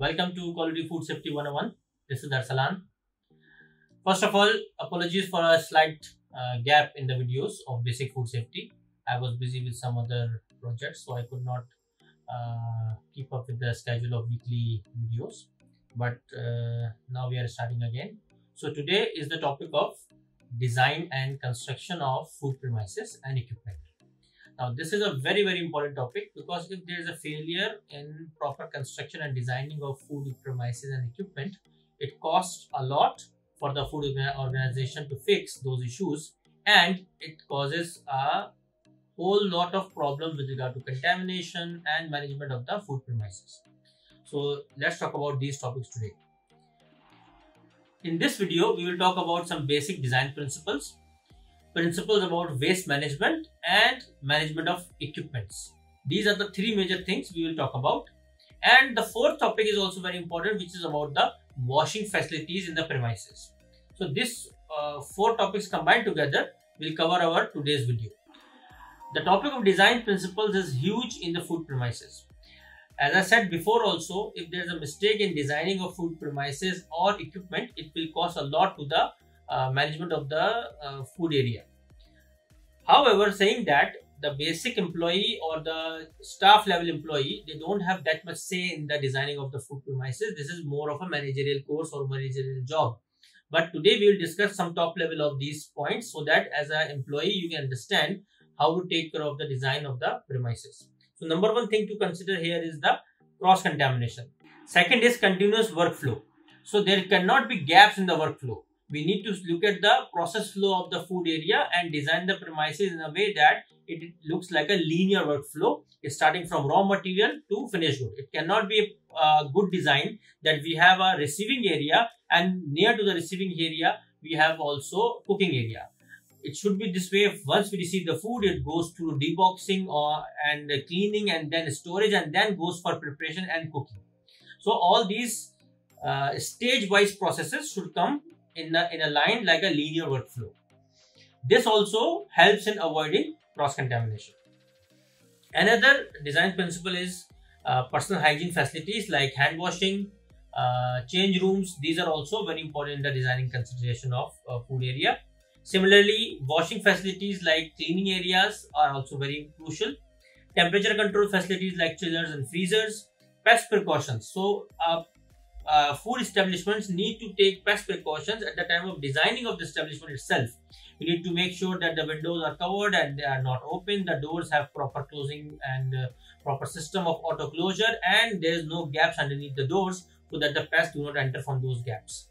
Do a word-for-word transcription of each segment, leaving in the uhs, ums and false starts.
Welcome to Quality Food Safety one oh one. This is Darsalan. First of all, apologies for a slight uh, gap in the videos of basic food safety. I was busy with some other projects, so I could not uh, keep up with the schedule of weekly videos. But uh, now we are starting again. So today is the topic of design and construction of food premises and equipment. Now this is a very very important topic because if there is a failure in proper construction and designing of food premises and equipment, it costs a lot for the food organization to fix those issues, and it causes a whole lot of problems with regard to contamination and management of the food premises. So let's talk about these topics today. In this video, we will talk about some basic design principles, principles about waste management and management of equipments. These are the three major things we will talk about. And the fourth topic is also very important, which is about the washing facilities in the premises. So this uh, four topics combined together will cover our today's video. The topic of design principles is huge in the food premises. As I said before also, if there is a mistake in designing of food premises or equipment, it will cost a lot to the uh, management of the uh, food area. However, saying that, the basic employee or the staff level employee, they don't have that much say in the designing of the food premises. This is more of a managerial course or managerial job. But today we will discuss some top level of these points so that as an employee you can understand how to take care of the design of the premises. So number one thing to consider here is the cross contamination. Second is continuous workflow. So there cannot be gaps in the workflow. We need to look at the process flow of the food area and design the premises in a way that it looks like a linear workflow. It's starting from raw material to finished good. It cannot be a good design that we have a receiving area and near to the receiving area we have also cooking area. It should be this way. Once we receive the food, it goes through deboxing or and cleaning and then storage and then goes for preparation and cooking. So all these uh, stage-wise processes should come in a, in a line like a linear workflow. This also helps in avoiding cross-contamination. Another design principle is uh, personal hygiene facilities like hand washing, uh, change rooms. These are also very important in the designing consideration of uh, food area. Similarly, washing facilities like cleaning areas are also very crucial. Temperature control facilities like chillers and freezers. Pest precautions. So, uh, uh, food establishments need to take pest precautions at the time of designing of the establishment itself. You need to make sure that the windows are covered and they are not open. The doors have proper closing and uh, proper system of auto closure, and there is no gaps underneath the doors so that the pests do not enter from those gaps.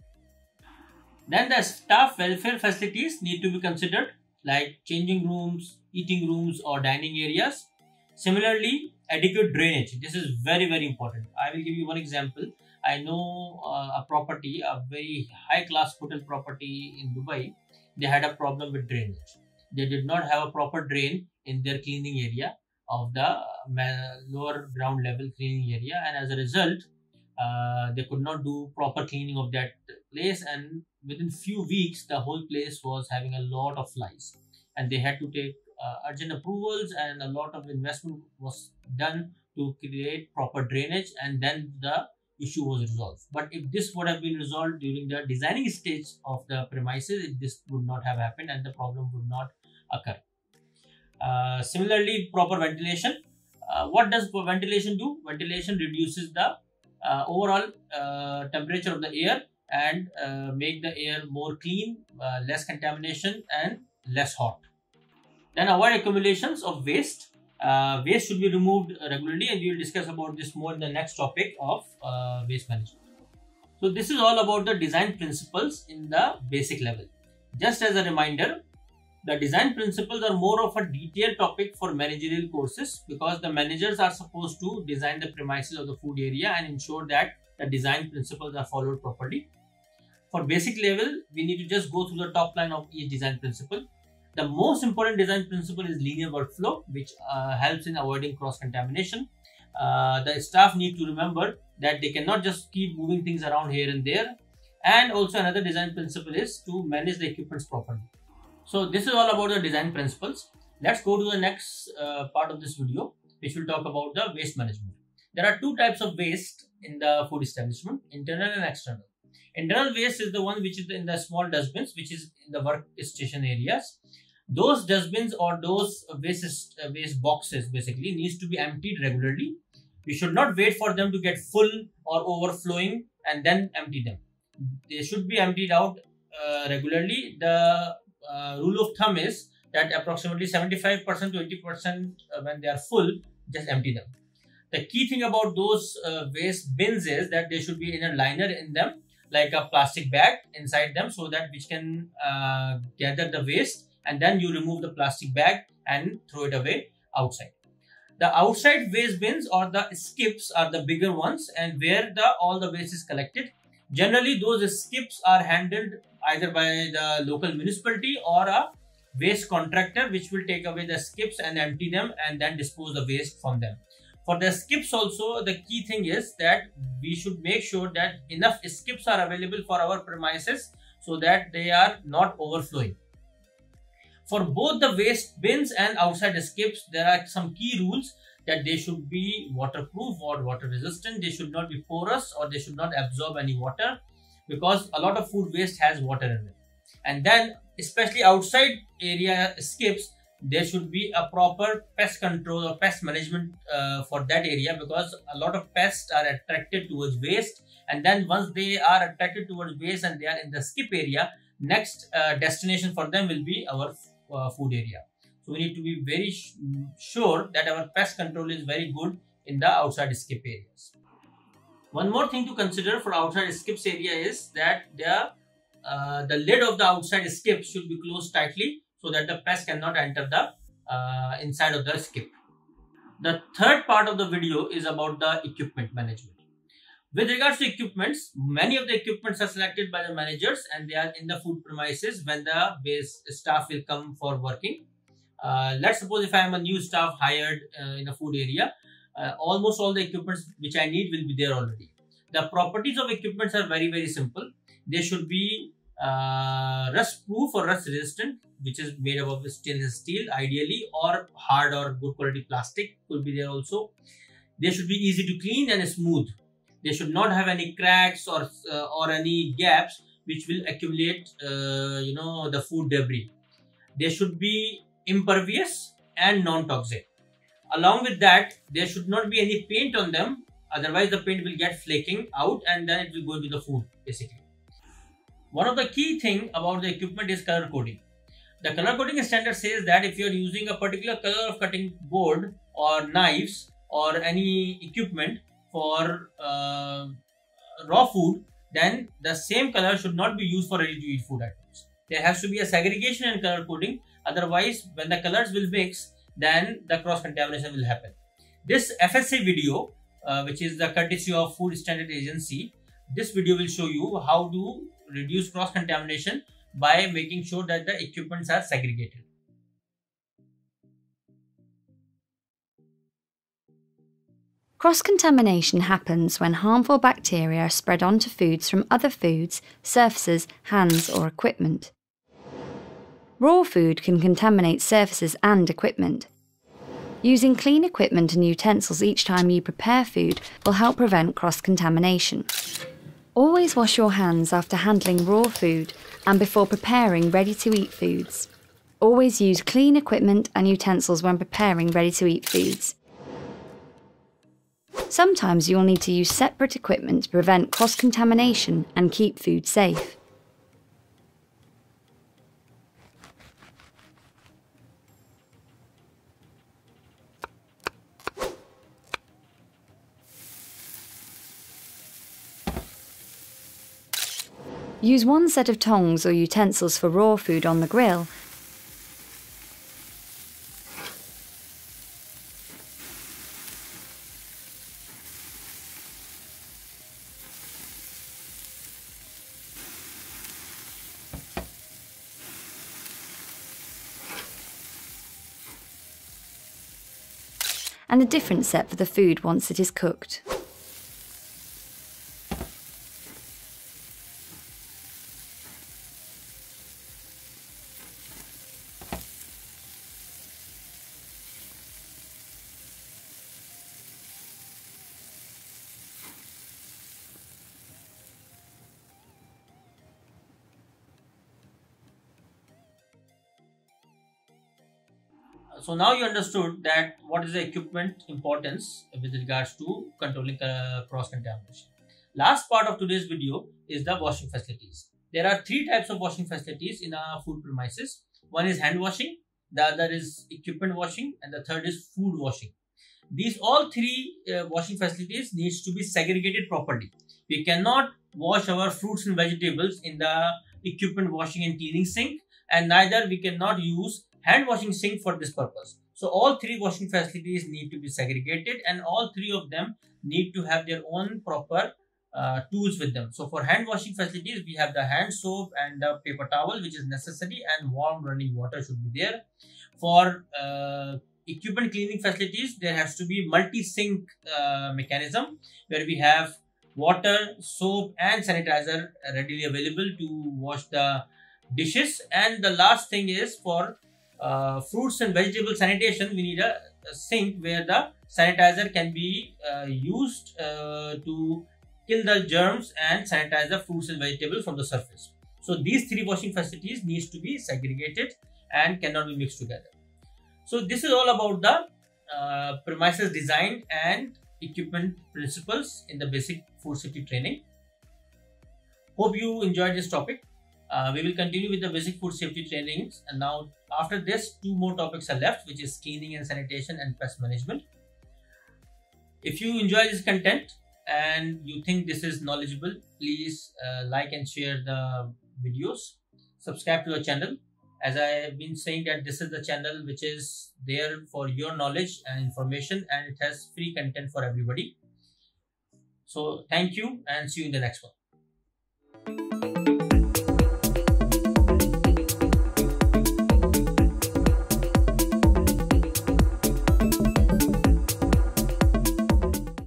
Then the staff welfare facilities need to be considered like changing rooms, eating rooms or dining areas. Similarly, adequate drainage. This is very very important. I will give you one example. I know uh, a property, a very high class hotel property in Dubai. They had a problem with drainage. They did not have a proper drain in their cleaning area of the lower ground level cleaning area, and as a result, uh, they could not do proper cleaning of that place, and within few weeks the whole place was having a lot of flies, and they had to take uh, urgent approvals, and a lot of investment was done to create proper drainage, and then the issue was resolved. But if this would have been resolved during the designing stage of the premises, this would not have happened and the problem would not occur. Uh, similarly, proper ventilation. Uh, what does ventilation do? Ventilation reduces the uh, overall uh, temperature of the air and uh, make the air more clean, uh, less contamination and less hot. Then avoid accumulations of waste. Uh, waste should be removed regularly, and we will discuss about this more in the next topic of uh, waste management. So this is all about the design principles in the basic level. Just as a reminder, the design principles are more of a detailed topic for managerial courses because the managers are supposed to design the premises of the food area and ensure that the design principles are followed properly. For basic level, we need to just go through the top line of each design principle. The most important design principle is linear workflow, which uh, helps in avoiding cross-contamination. Uh, the staff need to remember that they cannot just keep moving things around here and there. And also another design principle is to manage the equipments properly. So this is all about the design principles. Let's go to the next uh, part of this video, which will talk about the waste management. There are two types of waste in the food establishment, internal and external. Internal waste is the one which is in the small dustbins, which is in the workstation areas. Those dustbins or those waste, uh, waste boxes basically needs to be emptied regularly. We should not wait for them to get full or overflowing and then empty them. They should be emptied out uh, regularly. The uh, rule of thumb is that approximately seventy-five percent to eighty percent when they are full, just empty them. The key thing about those uh, waste bins is that they should be in a liner in them, like a plastic bag inside them, so that which can uh, gather the waste, and then you remove the plastic bag and throw it away outside. The outside waste bins or the skips are the bigger ones, and where the all the waste is collected. Generally, those skips are handled either by the local municipality or a waste contractor, which will take away the skips and empty them and then dispose the waste from them. For the skips also, the key thing is that we should make sure that enough skips are available for our premises so that they are not overflowing. For both the waste bins and outside skips, there are some key rules that they should be waterproof or water resistant. They should not be porous or they should not absorb any water, because a lot of food waste has water in it. And then especially outside area skips, there should be a proper pest control or pest management uh, for that area, because a lot of pests are attracted towards waste, and then once they are attracted towards waste and they are in the skip area, next uh, destination for them will be our uh, food area. So we need to be very sure that our pest control is very good in the outside skip areas. One more thing to consider for outside skips area is that the uh, the lid of the outside skip should be closed tightly, so that the pest cannot enter the uh, inside of the skip. The third part of the video is about the equipment management. With regards to equipments, many of the equipments are selected by the managers and they are in the food premises when the base staff will come for working. Uh, let's suppose if I am a new staff hired uh, in a food area, uh, almost all the equipments which I need will be there already. The properties of equipments are very very simple. They should be uh, rust proof or rust resistant, which is made up of stainless steel ideally, or hard or good quality plastic could be there also. They should be easy to clean and smooth. They should not have any cracks or uh, or any gaps which will accumulate uh, you know the food debris. They should be impervious and non-toxic. Along with that, there should not be any paint on them, otherwise the paint will get flaking out and then it will go into the food basically. One of the key thing about the equipment is color coding. The color coding standard says that if you are using a particular color of cutting board or knives or any equipment for uh, raw food, then the same color should not be used for ready to eat food items. There has to be a segregation in color coding, otherwise when the colors will mix, then the cross contamination will happen. This F S A video, uh, which is the courtesy of Food Standard Agency, this video will show you how to reduce cross contamination by making sure that the equipments are segregated. Cross-contamination happens when harmful bacteria are spread onto foods from other foods, surfaces, hands or equipment. Raw food can contaminate surfaces and equipment. Using clean equipment and utensils each time you prepare food will help prevent cross-contamination. Always wash your hands after handling raw food and before preparing ready-to-eat foods. Always use clean equipment and utensils when preparing ready-to-eat foods. Sometimes you'll need to use separate equipment to prevent cross-contamination and keep food safe. Use one set of tongs or utensils for raw food on the grill and a different set for the food once it is cooked. so now you understood that what is the equipment importance with regards to controlling uh, cross contamination. Last part of today's video is the washing facilities. There are three types of washing facilities in our food premises. One is hand washing, the other is equipment washing, and the third is food washing. These all three uh, washing facilities needs to be segregated properly. We cannot wash our fruits and vegetables in the equipment washing and cleaning sink, and neither we cannot use hand washing sink for this purpose. So all three washing facilities need to be segregated, and all three of them need to have their own proper uh, tools with them. So for hand washing facilities, we have the hand soap and the paper towel, which is necessary, and warm running water should be there. For uh, equipment cleaning facilities, there has to be multi-sink uh, mechanism where we have water, soap and sanitizer readily available to wash the dishes. And the last thing is for uh, fruits and vegetable sanitation, we need a, a sink where the sanitizer can be uh, used uh, to kill the germs and sanitize the fruits and vegetables from the surface. So these three washing facilities needs to be segregated and cannot be mixed together. So this is all about the uh, premises design and equipment principles in the basic food safety training. Hope you enjoyed this topic. Uh, we will continue with the basic food safety trainings, and now after this two more topics are left, which is cleaning and sanitation and pest management. If you enjoy this content and you think this is knowledgeable, please uh, like and share the videos. Subscribe to our channel. As I have been saying that this is the channel which is there for your knowledge and information, and it has free content for everybody. So thank you and see you in the next one.